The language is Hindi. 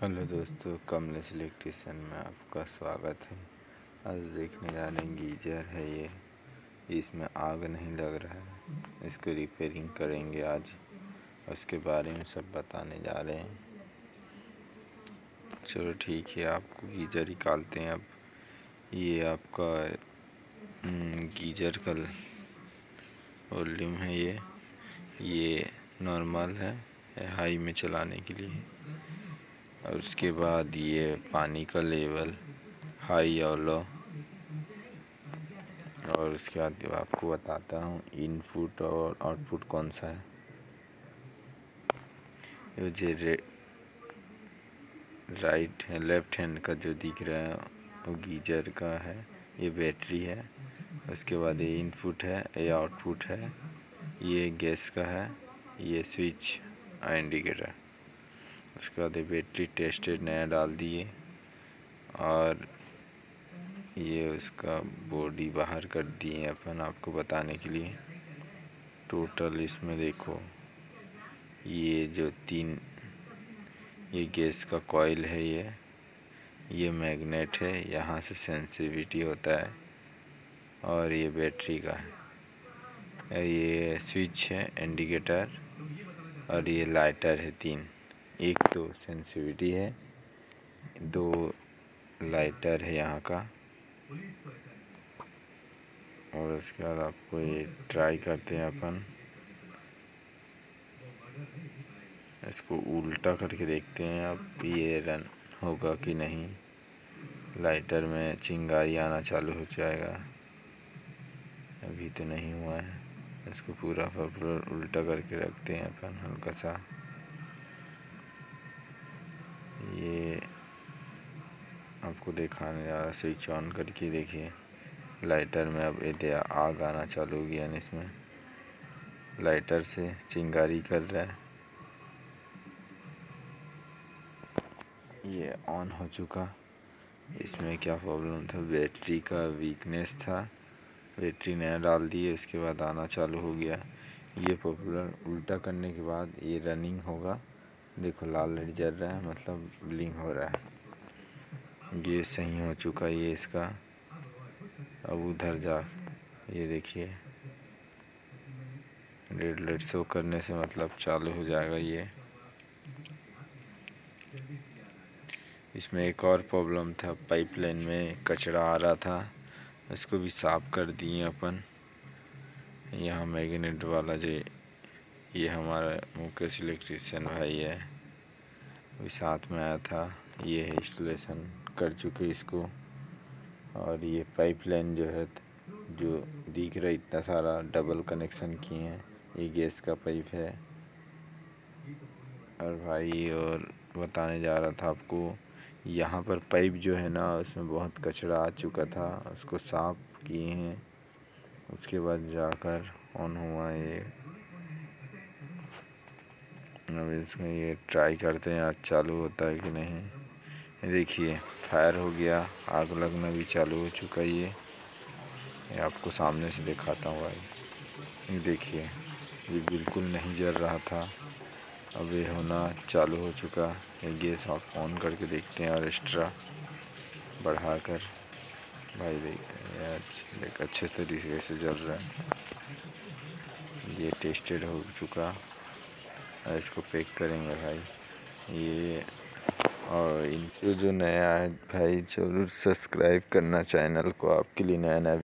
हेलो दोस्तों, कमलेश इलेक्ट्रिशियन में आपका स्वागत है। आज देखने जा रहे हैं गीजर है ये, इसमें आग नहीं लग रहा है। इसको रिपेयरिंग करेंगे आज, उसके बारे में सब बताने जा रहे हैं। चलो ठीक है, आपको गीजर निकालते हैं। अब ये आपका गीजर का वॉल्यूम है, ये नॉर्मल है हाई में चलाने के लिए। और उसके बाद ये पानी का लेवल हाई और लो। और उसके बाद आपको बताता हूँ इनपुट और आउटपुट कौन सा है। ये जो राइट है, लेफ्ट हैंड का जो दिख रहा है वो गीजर का है, ये बैटरी है। उसके बाद ये इनपुट है, ये आउटपुट है, ये गैस का है, ये स्विच इंडिकेटर। उसके बाद ये बैटरी टेस्टेड नया डाल दिए और ये उसका बॉडी बाहर कर दिए अपन आपको बताने के लिए। टोटल इसमें देखो, ये जो ये गैस का कॉइल है, ये मैग्नेट है, यहाँ से सेंसिटिविटी होता है। और ये बैटरी का है, ये स्विच है इंडिकेटर, और ये लाइटर है। एक तो सेंसिटिविटी है, 2 लाइटर है यहाँ का। और उसके बाद आपको ये ट्राई करते हैं अपन, इसको उल्टा करके देखते हैं अब ये रन होगा कि नहीं। लाइटर में चिंगारी आना चालू हो जाएगा, अभी तो नहीं हुआ है। इसको पूरा उल्टा करके रखते हैं अपन हल्का सा। ये आपको दिखाने जा रहा, स्विच ऑन करके देखिए। लाइटर में अब ये आग आना चालू हो गया, इसमें लाइटर से चिंगारी कर रहा है। ये ऑन हो चुका। इसमें क्या प्रॉब्लम था, बैटरी का वीकनेस था, बैटरी नया डाल दिए, इसके बाद आना चालू हो गया। ये पॉपुलर उल्टा करने के बाद ये रनिंग होगा। देखो लाल लाइट जल रहा है, मतलब ब्लिंक हो रहा है। ये सही हो चुका ये इसका। अब उधर जा, ये देखिए रेड लाइट शो करने से मतलब चालू हो जाएगा ये। इसमें एक और प्रॉब्लम था, पाइपलाइन में कचरा आ रहा था, इसको भी साफ कर दिए अपन। यहाँ मैग्नेट वाला जो ये हमारा मुकेश इलेक्ट्रिशियन भाई है, वो साथ में आया था, ये है इंस्टॉलेशन कर चुके इसको। और ये पाइपलाइन जो है, जो दिख रहा है इतना सारा डबल कनेक्शन किए हैं, ये गैस का पाइप है। और भाई और बताने जा रहा था आपको, यहाँ पर पाइप जो है ना, उसमें बहुत कचरा आ चुका था, उसको साफ किए हैं, उसके बाद जाकर ऑन हुआ ये। अब इसमें ये ट्राई करते हैं आज चालू होता है कि नहीं। देखिए फायर हो गया, आग लगना भी चालू हो चुका है। ये आपको सामने से दिखाता हूँ भाई। देखिए ये बिल्कुल नहीं जल रहा था, अब ये होना चालू हो चुका। ये गैस आप ऑन करके देखते हैं और एक्स्ट्रा बढ़ा कर, भाई देख अच्छे तरीके से जल रहा है। ये टेस्टेड हो चुका और इसको पैक करेंगे भाई ये। और इनको जो नया है भाई, ज़रूर सब्सक्राइब करना चैनल को, आपके लिए नया नया